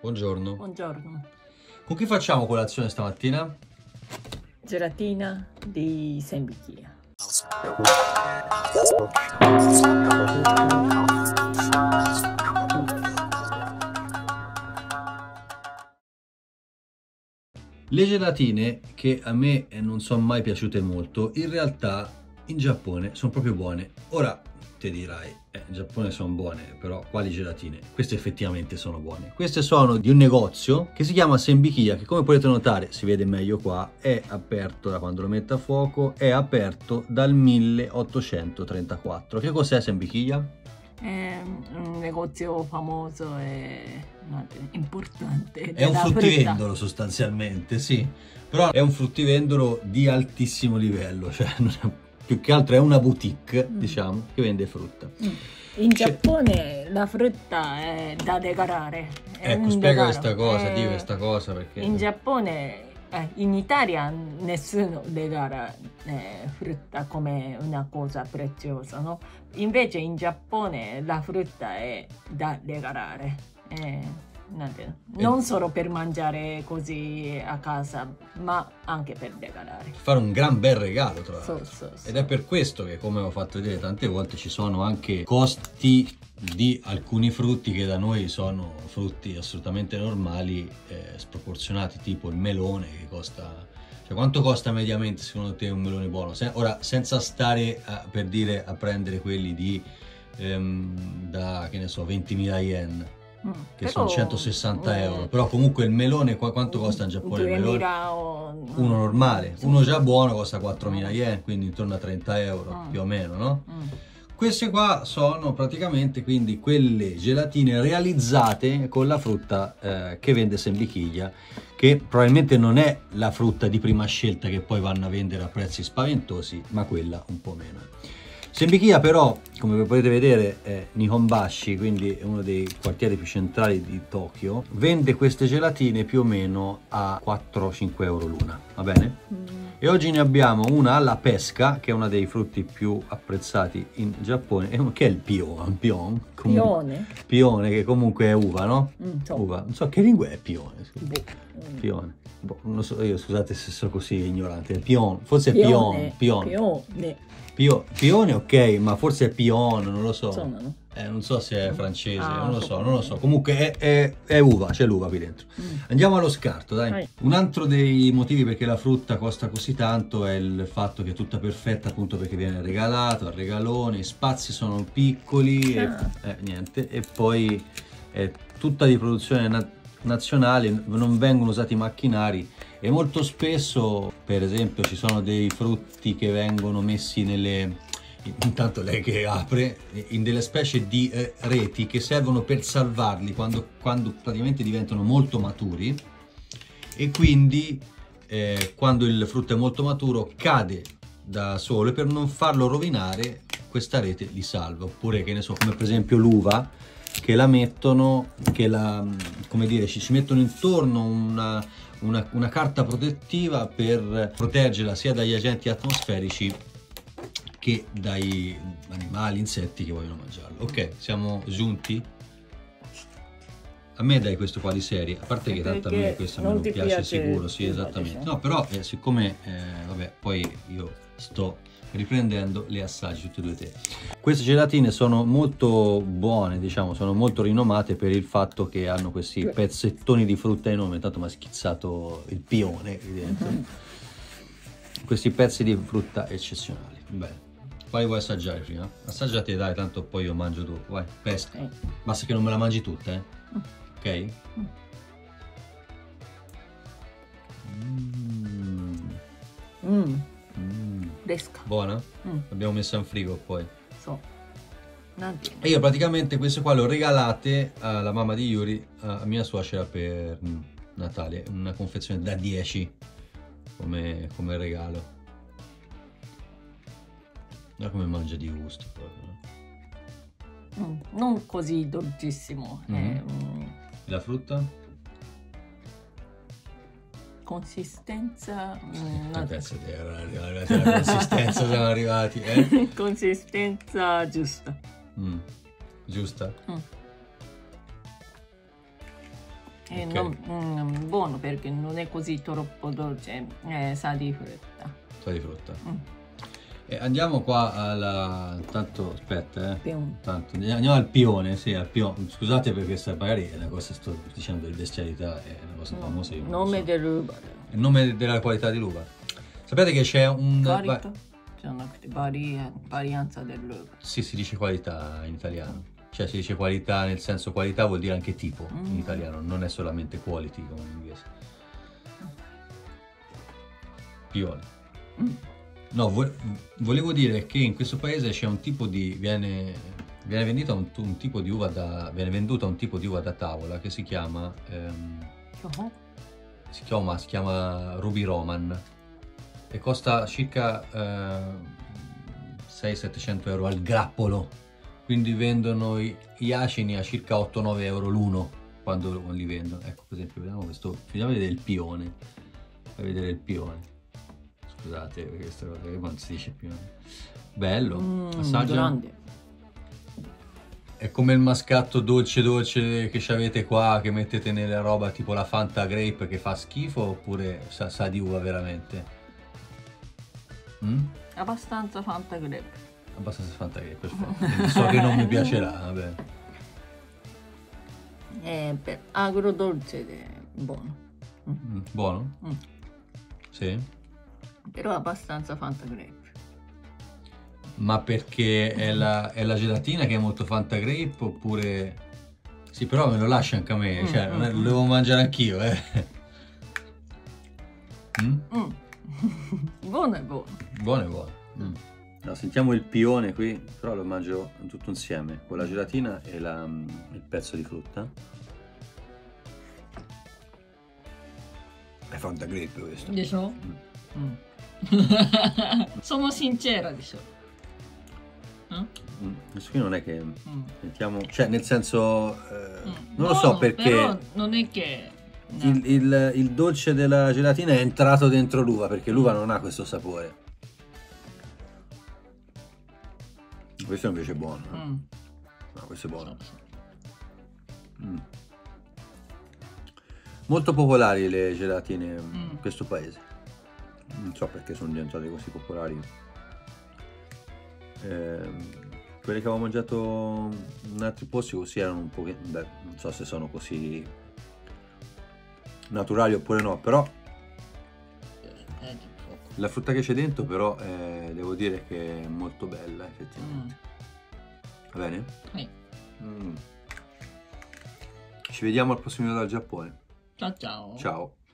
Buongiorno. Buongiorno. Con chi facciamo colazione stamattina? Gelatina di Sembichia. Le gelatine, che a me non sono mai piaciute molto, in realtà in Giappone sono proprio buone. Ora ti dirai, in Giappone sono buone, però quali gelatine? Queste effettivamente sono buone. Queste sono di un negozio che si chiama Sembichia, che come potete notare, si vede meglio qua, è aperto da quando lo metto a fuoco, è aperto dal 1834. Che cos'è Sembichia? È un negozio famoso e importante. È un fruttivendolo sostanzialmente, sì, però è un fruttivendolo di altissimo livello, cioè più che altro è una boutique, diciamo, che vende frutta. In Giappone la frutta è da decorare. Ecco, spiega questa cosa, di questa cosa perché... In Giappone, in Italia nessuno decora frutta come una cosa preziosa, no? Invece in Giappone la frutta è da decorare. Non solo per mangiare così a casa, ma anche per decorare. Fare un gran bel regalo, tra l'altro. Sì. Ed è per questo che, come ho fatto vedere tante volte, ci sono anche costi di alcuni frutti che da noi sono frutti assolutamente normali, sproporzionati, tipo il melone che costa... Cioè, quanto costa mediamente secondo te un melone buono? Ora, senza stare per dire a prendere quelli di da, che ne so, 20.000 yen, che però, sono 160 euro, però comunque il melone quanto costa in Giappone? Il melone? Uno normale, uno già buono costa 4.000 yen, quindi intorno a 30 euro più o meno, no? Queste qua sono praticamente quindi quelle gelatine realizzate con la frutta che vende Sembichia, che probabilmente non è la frutta di prima scelta che poi vanno a vendere a prezzi spaventosi, ma quella un po' meno. Sembichia però, come potete vedere, è Nihonbashi, quindi è uno dei quartieri più centrali di Tokyo, vende queste gelatine più o meno a 4-5 euro l'una, va bene? E oggi ne abbiamo una alla pesca, che è uno dei frutti più apprezzati in Giappone, che è il pione, che comunque è uva, no? Uva, non so che lingua è pione. Pione. Non so, io scusate se sono così ignorante, il pione, forse è pione, ok, ma forse è pione, non lo so. Non so se è francese, non lo so. Comunque è uva, c'è l'uva qui dentro. Andiamo allo scarto, dai. Un altro dei motivi perché la frutta costa così tanto è il fatto che è tutta perfetta, appunto perché viene regalato, al regalone, i spazi sono piccoli, niente, e poi è tutta di produzione nazionale, non vengono usati macchinari e molto spesso, per esempio, ci sono dei frutti che vengono messi nelle... Intanto lei che apre, in delle specie di reti che servono per salvarli quando praticamente diventano molto maturi, e quindi quando il frutto è molto maturo cade da solo, e per non farlo rovinare questa rete li salva. Oppure, che ne so, come per esempio l'uva, che la mettono, come dire, ci mettono intorno una carta protettiva per proteggerla sia dagli agenti atmosferici che dai animali, insetti che vogliono mangiarlo. Ok, siamo giunti? A me dai questo qua di serie, a parte che tanto a me questo non piace sicuro, sì, esattamente. No, però siccome, vabbè, poi io sto riprendendo le assaggi tutte e due te. Queste gelatine sono molto buone, diciamo, sono molto rinomate per il fatto che hanno questi pezzettoni di frutta enormi. Intanto mi ha schizzato il pione qui dentro. Questi pezzi di frutta eccezionali. Bene. Quali vuoi assaggiare prima? Assaggiate, dai, tanto poi io mangio dopo. Vai, pesca. Basta che non me la mangi tutta, ok? Fresca. Buona? L'abbiamo messa in frigo poi. E io praticamente queste qua le ho regalate alla mamma di Yuri, a mia suocera, per Natale. Una confezione da 10 come regalo. Guarda come mangia di gusto proprio. Non così dolcissimo. La frutta? Consistenza... Penso di essere arrivati alla consistenza, siamo arrivati. Consistenza giusta. Giusta? Okay. Buono perché non è così troppo dolce, sa di frutta. Sa di frutta. E andiamo qua alla... Tanto, aspetta, Tanto, andiamo al pione, sì, al pione. Scusate perché magari è una cosa, sto dicendo di bestialità, è una cosa famosa. Il nome dell'uva. Il nome della qualità dell'uva. Sapete che c'è un... Qualità? Varianza dell'uva. Sì, si dice qualità in italiano. Cioè si dice qualità nel senso qualità vuol dire anche tipo in italiano, non è solamente quality come in inglese. Pione. No, volevo dire che in questo paese c'è un tipo di... viene venduta un tipo di uva da... viene venduta un tipo di uva da tavola che si chiama... si chiama Ruby Roman e costa circa 600-700 euro al grappolo. Quindi vendono gli acini a circa 8-9 euro l'uno quando li vendono. Ecco, per esempio, vediamo questo. Finiamo a vedere il pione. Fai vedere il pione. Scusate, perché questa cosa che non si dice pione. Bello. Assaggia. Grande. È come il mascatto dolce che avete qua, che mettete nella roba tipo la Fanta Grape che fa schifo, oppure sa di uva veramente? Abbastanza Fanta Grape. Abbastanza Fanta Grape, perfetto. So che non mi piacerà, vabbè. Per agrodolce è buono. Buono? Sì. Però abbastanza Fanta Grape. Ma perché è la gelatina che è molto Fanta Grape oppure... Sì, però me lo lascia anche a me, cioè lo devo mangiare anch'io, Buono è buono. Buono è buono. No, sentiamo il pione qui, però lo mangio tutto insieme, con la gelatina e il pezzo di frutta. È Fanta Grape questo. Dicevo? Sono sincera, dicevo. Questo qui non è che... Sentiamo... Cioè, nel senso... non lo Buono, so perché... Però non è che... No. Il dolce della gelatina è entrato dentro l'uva, perché l'uva non ha questo sapore. Questo invece è buono. No, questo è buono. Molto popolari le gelatine in questo paese. Non so perché sono diventate così popolari. Quelle che avevo mangiato in altri posti così erano un po'... Beh, non so se sono così naturali oppure no, però la frutta che c'è dentro però devo dire che è molto bella effettivamente. Va bene? Sì. Ci vediamo al prossimo video dal Giappone. Ciao ciao. Ciao.